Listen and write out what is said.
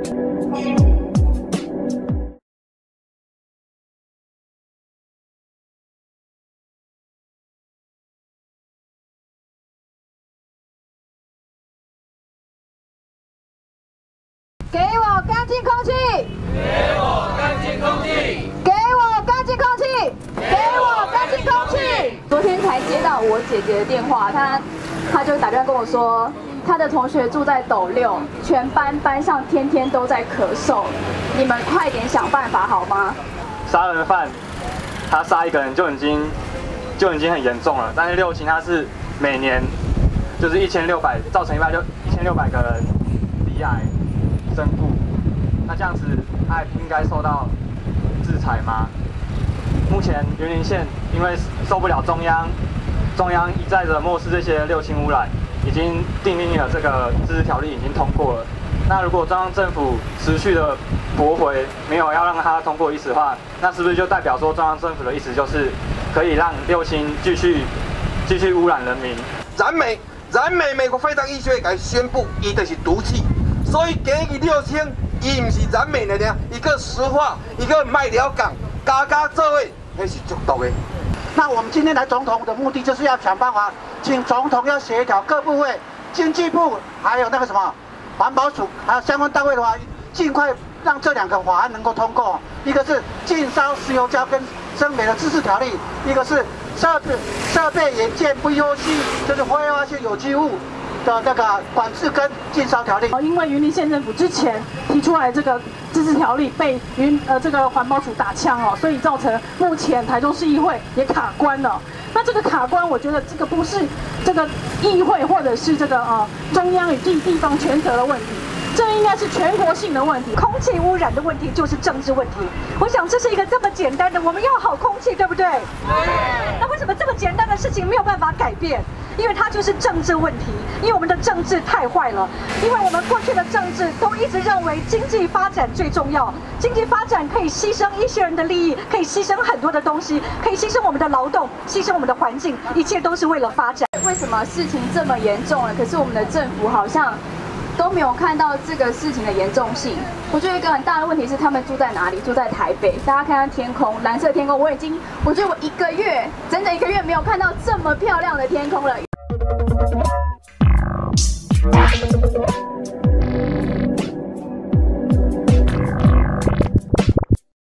给我干净空气！给我干净空气！给我干净空气！给我干净空气！昨天才接到我姐姐的电话，她就打电话跟我说，她的同学住在斗六，全班上天天都在咳嗽，你们快点想办法好吗？ 杀人犯，他杀一个人就已经很严重了，但是六轻他是每年就是1600，造成就1600个人罹癌。身故，那这样子他应该受到制裁吗？目前云林县因为受不了中央一再的漠视这些六轻污染，已经订立了这个自治条例，已经通过了。那如果中央政府持续的驳回，没有要让它通过意思的话，那是不是就代表说中央政府的意思就是可以让六轻继续污染人民？ 燃美美国非常医学会宣布，伊就是毒气。所以建议六轻，伊唔是燃美的呢，一个石化，一个卖寮港，家做位，那是足毒的。 那我们今天来总统的目的就是要想办法，请总统要协调各部会、经济部还有那个什么环保署，还有相关单位的话，尽快让这2个法案能够通过。一个是禁烧石油胶跟生煤的自治条例，一个是设备严建不优系，就是挥发性有机物的那个管制跟禁烧条例。 因为云林县政府之前提出来这个自治条例被这个环保署打枪哦，所以造成目前台中市议会也卡关了。那这个卡关，我觉得这个不是这个议会或者是这个中央与地方权责的问题。这应该是全国性的问题， 空气污染的问题就是政治问题。我想这是一个这么简单的，我们要好空气，对不对？那为什么这么简单的事情没有办法改变？因为它就是政治问题，因为我们的政治太坏了，因为我们过去的政治都一直认为经济发展最重要，经济发展可以牺牲一些人的利益，可以牺牲很多的东西，可以牺牲我们的劳动，牺牲我们的环境，一切都是为了发展。 为什么事情这么严重了，可是我们的政府好像都没有看到这个事情的严重性？我觉得一个很大的问题是他们住在哪里？住在台北。大家看看天空，蓝色天空，我觉得我整整1个月没有看到这么漂亮的天空了。